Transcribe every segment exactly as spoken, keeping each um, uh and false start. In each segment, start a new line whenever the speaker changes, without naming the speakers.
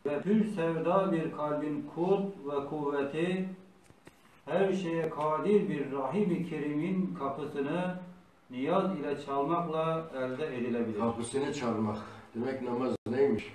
ve pür sevda bir kalbin kut ve kuvveti, her şeye kadir bir Rahim-i Kerim'in kapısını niyaz ile çalmakla elde edilebilir.
Kapısını çalmak. Demek namaz neymiş?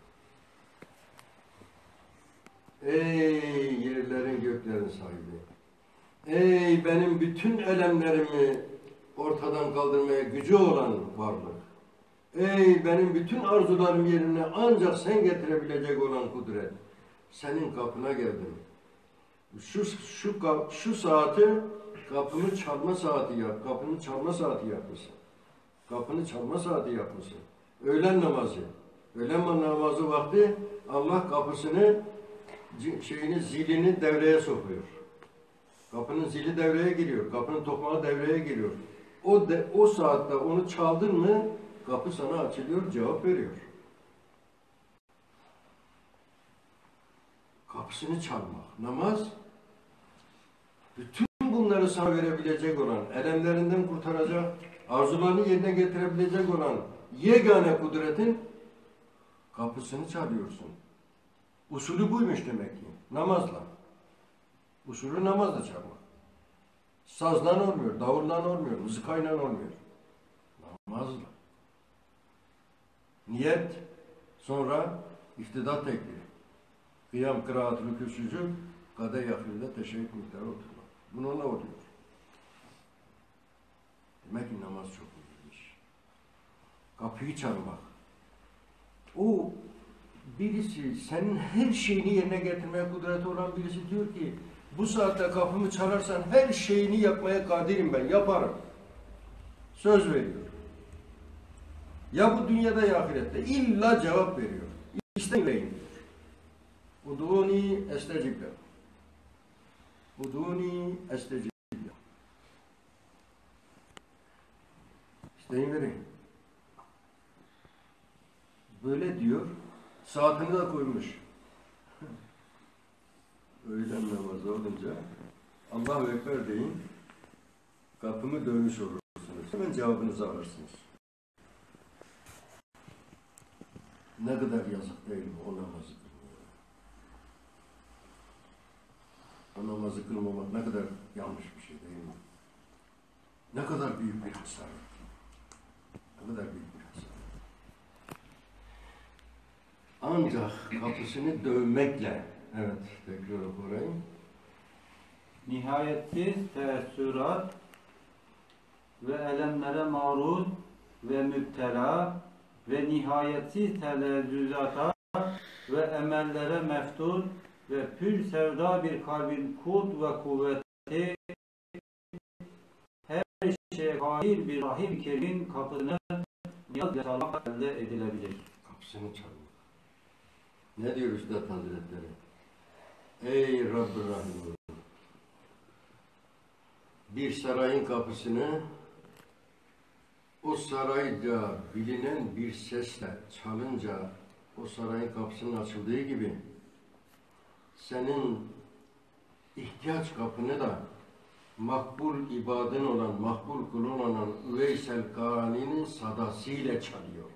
Ey yerlerin göklerin sahibi! Ey benim bütün elemlerimi ortadan kaldırmaya gücü olan varlık! Ey benim bütün arzularım yerine ancak sen getirebilecek olan kudret! Senin kapına geldim. Şu şu şu saati kapımı çalma saati yap. Kapını çalma saati yapmışsın. Kapını çalma saati yapmışsın. Öğlen namazı. Öğlen namazı vakti Allah kapısını şeyini zilini devreye sokuyor. Kapının zili devreye giriyor. Kapının tokmağı devreye giriyor. O de, o saatte onu çaldın mı kapı sana açılıyor, cevap veriyor. Kapısını çalmak. Namaz bütün bunları sana verebilecek olan, elemlerinden kurtaracak, arzularını yerine getirebilecek olan yegane kudretin kapısını çalıyorsun. Usulü buymuş demek ki. Namazla. Usulü namazla çalmak. Sazla olmuyor, davuldan olmuyor, mızıkayla olmuyor. Namazla. Niyet, sonra iftidat tekbiri. Kıyam, kıraat, rükû, sücud, kade yakında teşekkür miktarı oturma. Bununla oluyor. Demek ki namaz çok önemli iş. Kapıyı çalmak. O birisi, senin her şeyini yerine getirmeye kudreti olan birisi diyor ki, bu saatte kapımı çalarsan her şeyini yapmaya kadirim ben, yaparım. Söz veriyor. Ya bu dünyada ya ahirette illa cevap veriyor. İsteyin diyor. Uduni estecib lekum. Uduni estecib lekum. İsteyin verin. Böyle diyor. Saatini de koymuş. Öğlen namazı olunca Allahu Ekber deyin. Kapımı dönmüş olursunuz. Hemen cevabınızı alırsınız. Ne kadar yazık değil mi o namazı kılmıyor. O namazı kılmamak ne kadar yanlış bir şey değil mi? Ne kadar büyük bir hasar. Ne kadar büyük bir hasar. Ancak kapısını dövmekle, evet tekrar okuyayım.
Nihayetsiz teessürat ve elemlere maruz ve müptela ve nihayetsiz telezzüzata ve emellere meftun ve pür sevda bir kalbin kut ve kuvveti, her şeye kadir bir Rahim-i Kerim'in kapısını niyaz ile çalmak elde edilebilir.
Kapısını çalmak. Ne diyor Üstad Hazretleri? Ey Rabb-ı Rahim! Bir sarayın kapısını o sarayda bilinen bir sesle çalınca o sarayın kapısının açıldığı gibi senin ihtiyaç kapını da makbul ibadın olan, makbul kulun olan Üveysel Karani'nin sadasıyla çalıyor.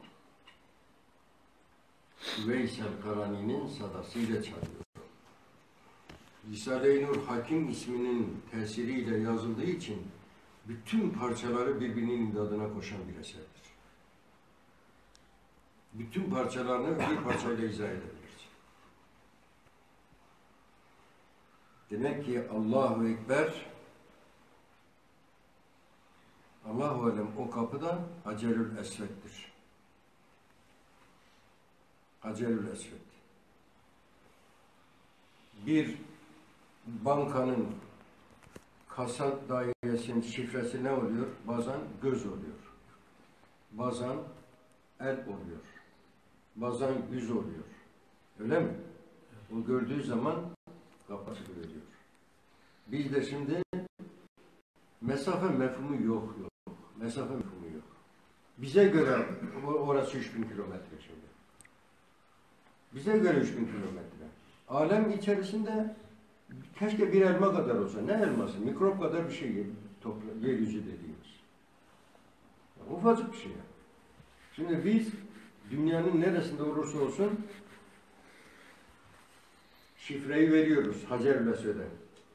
Üveysel Karani'nin sadasıyla çalıyor. Risale-i Nur Hakim isminin tesiriyle yazıldığı için bütün parçaları birbirinin imdadına koşan bir eserdir. Bütün parçalarını bir parçayla izah edebiliriz. Demek ki Allahu Ekber, Allahu Alem o kapıda Hacerül Esved'dir. Hacerül Esved. Bir bankanın kasa dairesinin şifresi ne oluyor? Bazen göz oluyor. Bazen el oluyor. Bazen yüz oluyor. Öyle mi? O gördüğü zaman kapı açılıyor. Biz de şimdi mesafe mefhumu yok yok. Mesafe mefhumu yok. Bize göre orası üç bin kilometre şimdi. Bize göre üç bin kilometre. Alem içerisinde keşke bir elma kadar olsa. Ne elması? Mikrop kadar bir şey topla, yeryüzü dediğimiz. Ya, ufacık bir şey. Ya. Şimdi biz dünyanın neresinde olursa olsun şifreyi veriyoruz Hacer-ül Esved'e.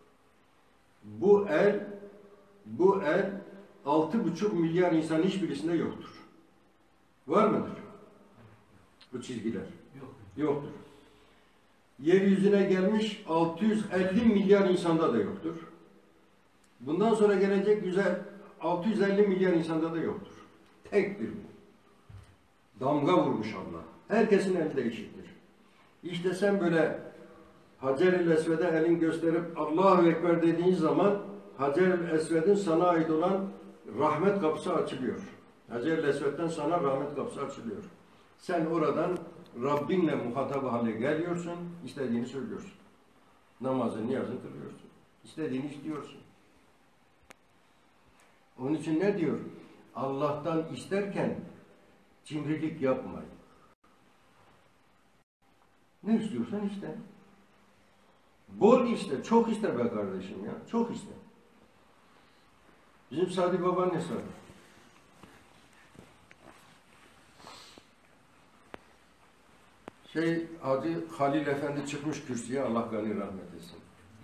Bu el, bu el altı buçuk milyar insan hiçbirisinde yoktur. Var mıdır? Bu çizgiler.
Yok.
Yoktur. Yeryüzüne gelmiş altı yüz elli milyar insanda da yoktur. Bundan sonra gelecek güzel altı yüz elli milyar insanda da yoktur. Tektir bu. Damga vurmuş Allah. Herkesin elinde eşittir. İşte sen böyle Hacer-ül Esved'e elin gösterip Allahu Ekber dediğin zaman Hacer-ül Esved'in sana ait olan rahmet kapısı açılıyor. Hacer-ül Esved'den sana rahmet kapısı açılıyor. Sen oradan Rabbinle muhatap hale geliyorsun, istediğini söylüyorsun. Namazını, niyazını kılıyorsun. İstediğini istiyorsun. Onun için ne diyor? Allah'tan isterken cimrilik yapmayın. Ne istiyorsan iste. Bol iste, çok iste be kardeşim ya. Çok iste. Bizim Sadi Baba'nın hesabı. Şey, Hacı Halil Efendi çıkmış kürsüye, Allah gani rahmet etsin.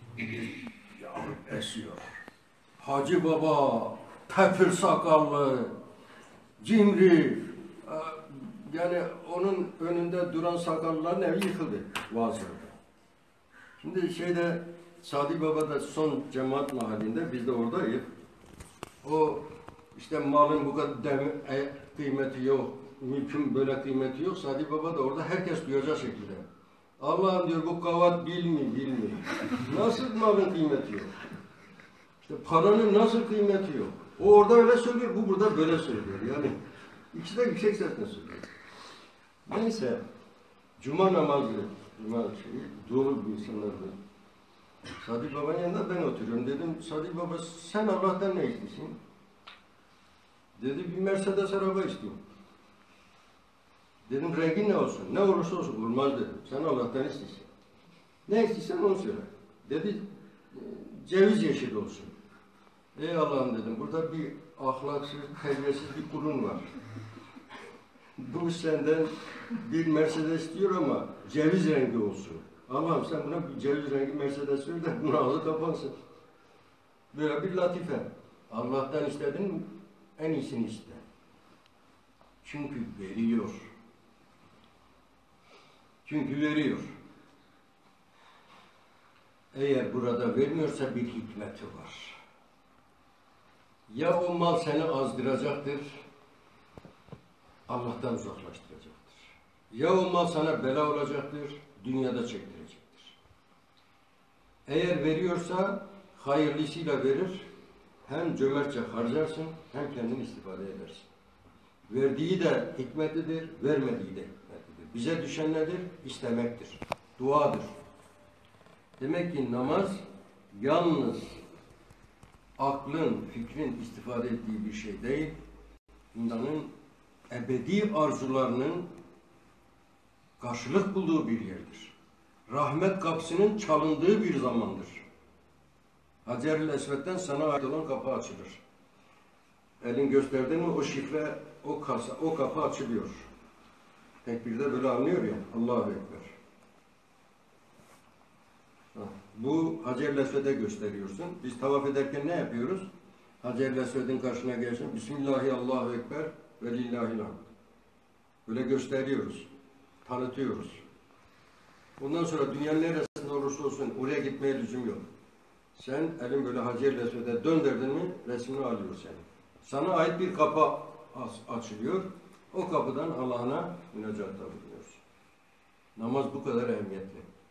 Ya esiyor. Hacı Baba, tefir sakallı, cimri, yani onun önünde duran sakallıların evi yıkıldı vaazlarda. Şimdi şeyde, Sadi Baba'da son cemaat mahallinde, biz de oradayız. O işte malın bu kadar dem e, kıymeti yok, mülkün böyle kıymeti yok. Sadi Baba da orada herkes duyacak şekilde. Allah'ım diyor bu kavat bil mi, bil mi? Nasıl malın kıymeti yok? İşte paranın nasıl kıymeti yok? O orada öyle söylüyor, bu burada böyle söylüyor. Yani ikisi de yüksek sesle söylüyor. Neyse, Cuma namazı, Cuma şeyi, doğru bir insanlardı. Sadi Baba'nın yanında ben oturuyorum. Dedim, Sadi Baba sen Allah'tan ne istiyorsun? Dedi, bir Mercedes araba istiyorum. Dedim, rengi ne olsun? Ne olursa olsun, olmaz dedim. Sen Allah'tan istiyorsun. Ne istiyorsan onu söyle. Dedi, ceviz yeşil olsun. Ey Allah'ım dedim, burada bir ahlaksız, terbiyesiz bir kulun var. Bu senden bir Mercedes diyor ama ceviz rengi olsun. Allah'ım sen buna bir ceviz rengi Mercedes ver de bunun ağzı kapansın. Böyle bir latife. Allah'tan istedin en iyisini iste. Çünkü veriyor. Çünkü veriyor. Eğer burada vermiyorsa bir hikmeti var. Ya o mal seni azdıracaktır, Allah'tan uzaklaştıracaktır. Ya o mal sana bela olacaktır, dünyada çektirecektir. Eğer veriyorsa hayırlısıyla verir, hem cömertçe harcarsın, hem kendini istifade edersin. Verdiği de hikmetlidir, vermediği de hikmetlidir. Bize düşen nedir? İstemektir, duadır. Demek ki namaz yalnız aklın, fikrin istifade ettiği bir şey değil, insanın ebedi arzularının karşılık bulduğu bir yerdir. Rahmet kapısının çalındığı bir zamandır. Hacer-ül Esved'den sana ait olan kapı açılır. Elin gösterdiğin mi o şifre, o kasa, o kapı açılıyor. Tekbirde böyle anlıyor ya, Allahu Ekber. Bu Hacer-ül Esved'e gösteriyorsun. Biz tavaf ederken ne yapıyoruz? Hacer-ül Esved'in karşına gelsin. Bismillahi Allahu Ekber ve lillahil hamd. Böyle gösteriyoruz. Tanıtıyoruz. Ondan sonra dünyanın neresinde olursa olsun oraya gitmeye lüzum yok. Sen elin böyle Hacer-ül Esved'e döndürdün mi resmini alıyor seni. Sana ait bir kapı açılıyor. O kapıdan Allah'ına münacatta bulunuyorsun. Namaz bu kadar ehemmiyetli.